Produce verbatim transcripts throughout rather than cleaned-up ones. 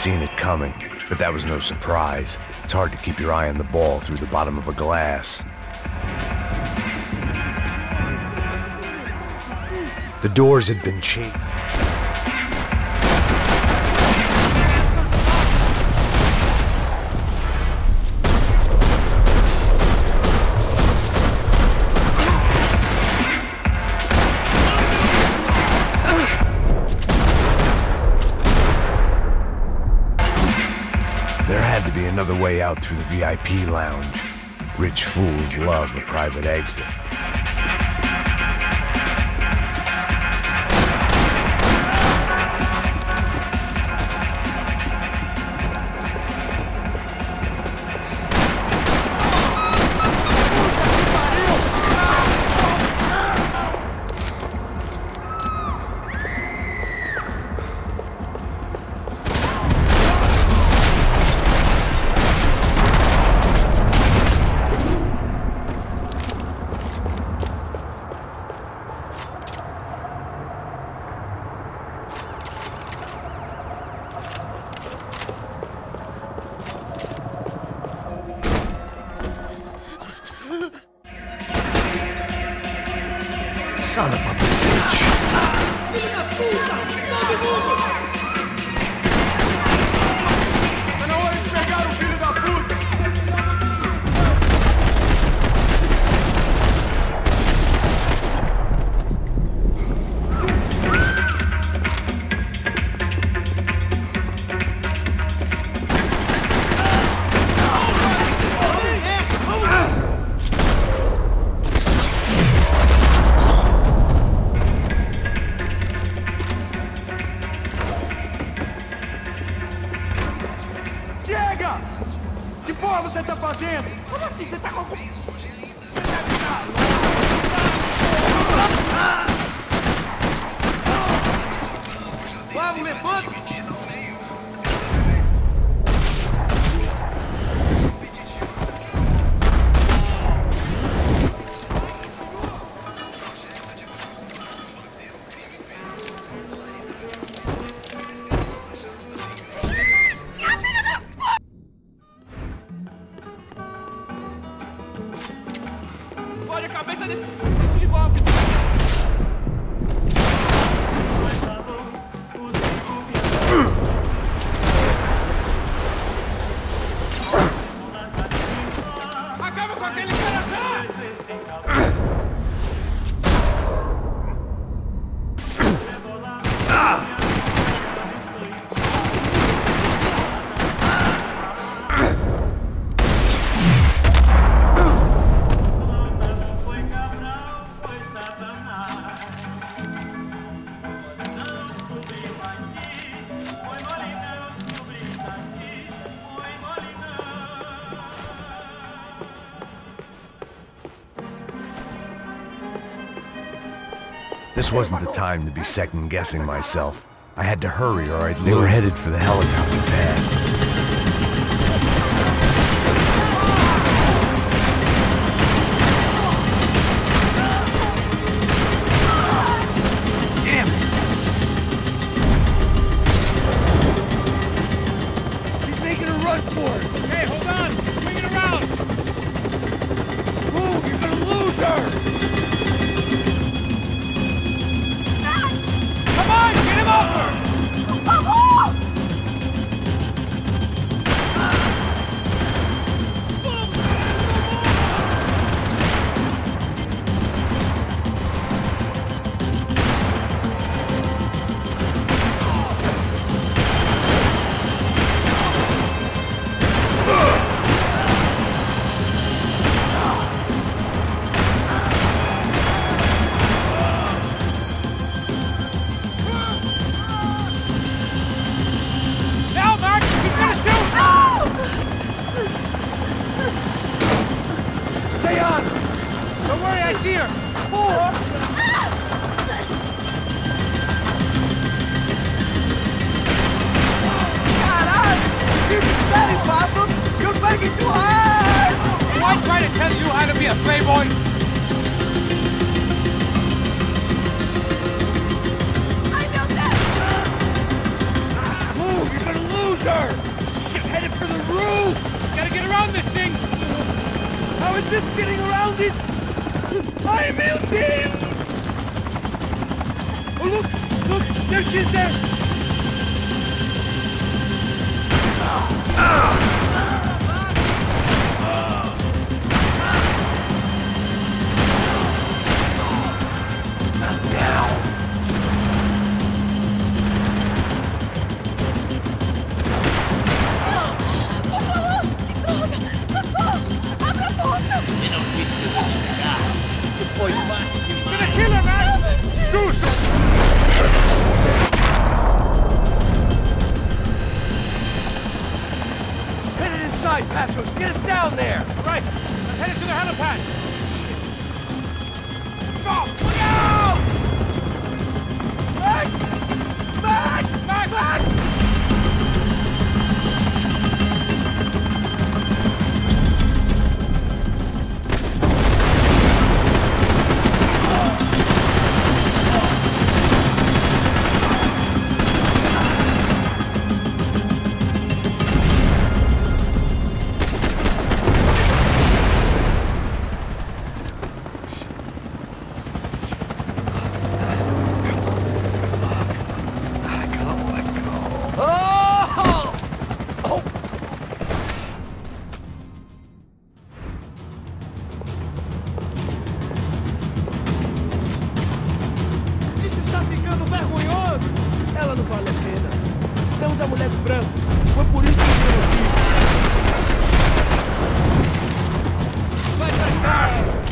seen it coming, but that was no surprise. It's hard to keep your eye on the ball through the bottom of a glass. The doors had been chained. There had to be another way out through the V I P lounge. Rich fools love a private exit. Son of a bitch! Filho da puta! Todo mundo! Tá na hora de pegar o filho da puta! Chega! Que porra você tá fazendo? Como assim? Você tá com algum... Você deve estar louco! Vamos, levanta! Olha a cabeça desse... de golpe! Acaba com aquele cara já! This wasn't the time to be second-guessing myself. I had to hurry or I'd lose. They were headed for the helicopter pad. Hey, hold on! Swing it around! Move! You're gonna lose her! Come on! Get him over! Stay on! Don't worry, I see her! Four! Caralho! Keep steady, Passos! You're fighting too hard! Am I trying to tell you how to be a playboy? I know that! Move! You're gonna lose Sir! It's headed for the roof! Gotta get around this thing! How is this getting around it? I'm melting! Oh, look! Look! There she is there! Passos, get us down there! Right! I'm headed to the helipad! Shit! Stop! Look out! Max! Max! Max! Max! Ela não vale a pena. Temos a mulher do branco. Foi por isso que eu vim aqui. Vai pra cá!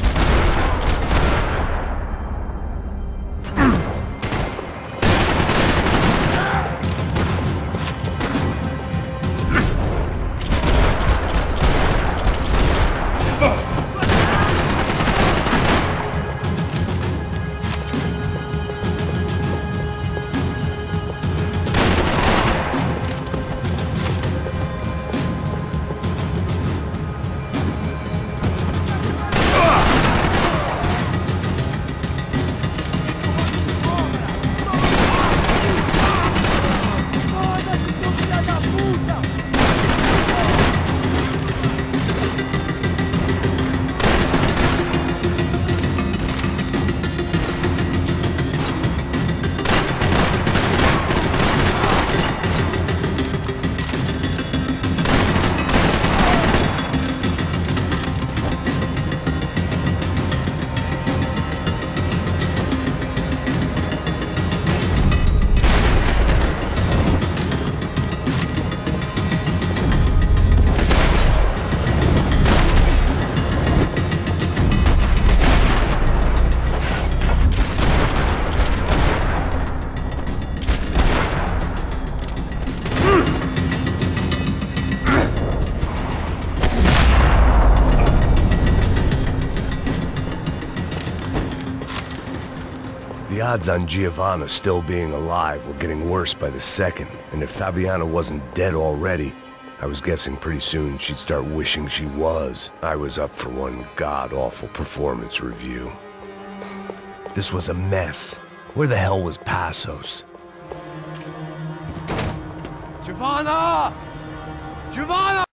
The odds on Giovanna still being alive were getting worse by the second, and if Fabiana wasn't dead already, I was guessing pretty soon she'd start wishing she was. I was up for one god-awful performance review. This was a mess. Where the hell was Passos? Giovanna! Giovanna!